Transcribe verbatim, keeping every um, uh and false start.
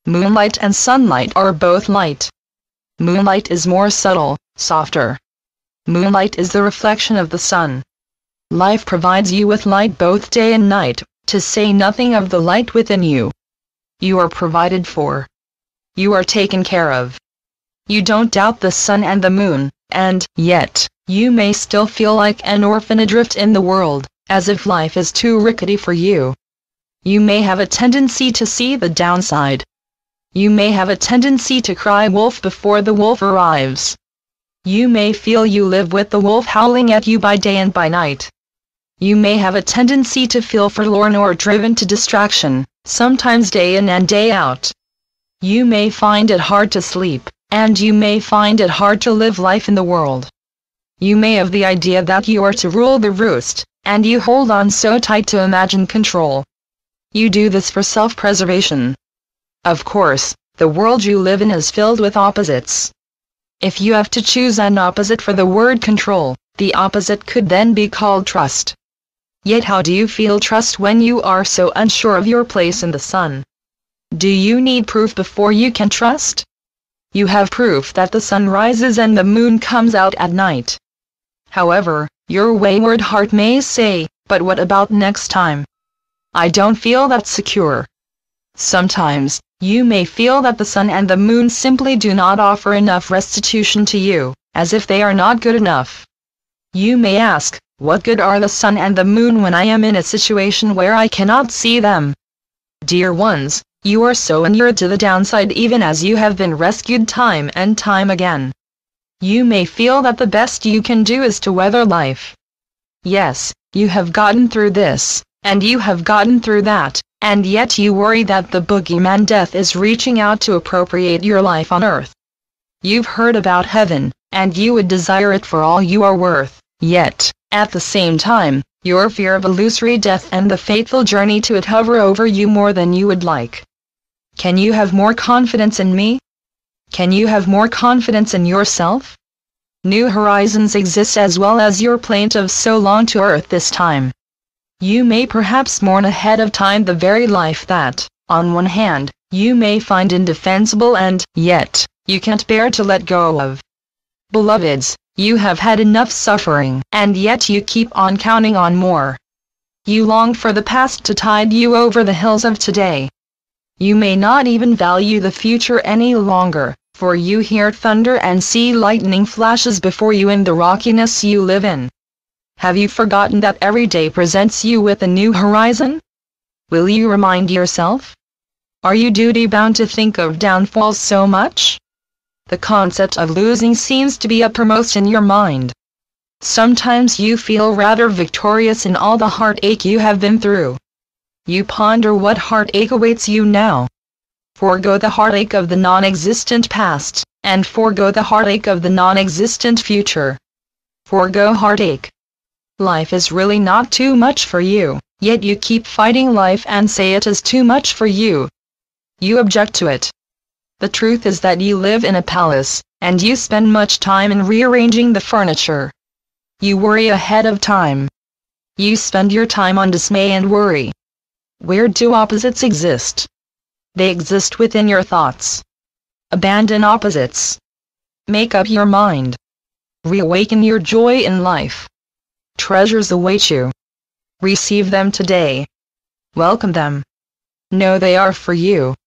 Moonlight and sunlight are both light. Moonlight is more subtle, softer. Moonlight is the reflection of the sun. Life provides you with light both day and night, to say nothing of the light within you. You are provided for. You are taken care of. You don't doubt the sun and the moon, and, yet, you may still feel like an orphan adrift in the world, as if life is too rickety for you. You may have a tendency to see the downside. You may have a tendency to cry wolf before the wolf arrives. You may feel you live with the wolf howling at you by day and by night. You may have a tendency to feel forlorn or driven to distraction, sometimes day in and day out. You may find it hard to sleep, and you may find it hard to live life in the world. You may have the idea that you are to rule the roost, and you hold on so tight to imagine control. You do this for self-preservation. Of course, the world you live in is filled with opposites. If you have to choose an opposite for the word control, the opposite could then be called trust. Yet how do you feel trust when you are so unsure of your place in the sun? Do you need proof before you can trust? You have proof that the sun rises and the moon comes out at night. However, your wayward heart may say, but what about next time? I don't feel that secure. Sometimes, you may feel that the sun and the moon simply do not offer enough restitution to you, as if they are not good enough. You may ask, what good are the sun and the moon when I am in a situation where I cannot see them? Dear ones, you are so inured to the downside even as you have been rescued time and time again. You may feel that the best you can do is to weather life. Yes, you have gotten through this, and you have gotten through that, and yet you worry that the boogeyman death is reaching out to appropriate your life on earth. You've heard about heaven, and you would desire it for all you are worth, yet, at the same time, your fear of illusory death and the fateful journey to it hover over you more than you would like. Can you have more confidence in me? Can you have more confidence in yourself? New horizons exist as well as your plaint of so long to earth this time. You may perhaps mourn ahead of time the very life that, on one hand, you may find indefensible and, yet, you can't bear to let go of. Beloveds, you have had enough suffering, and yet you keep on counting on more. You long for the past to tide you over the hills of today. You may not even value the future any longer, for you hear thunder and see lightning flashes before you in the rockiness you live in. Have you forgotten that every day presents you with a new horizon? Will you remind yourself? Are you duty-bound to think of downfalls so much? The concept of losing seems to be uppermost in your mind. Sometimes you feel rather victorious in all the heartache you have been through. You ponder what heartache awaits you now. Forgo the heartache of the non-existent past, and forgo the heartache of the non-existent future. Forgo heartache. Life is really not too much for you, yet you keep fighting life and say it is too much for you. You object to it. The truth is that you live in a palace, and you spend much time in rearranging the furniture. You worry ahead of time. You spend your time on dismay and worry. Where do opposites exist? They exist within your thoughts. Abandon opposites. Make up your mind. Reawaken your joy in life. Treasures await you. Receive them today. Welcome them. Know they are for you.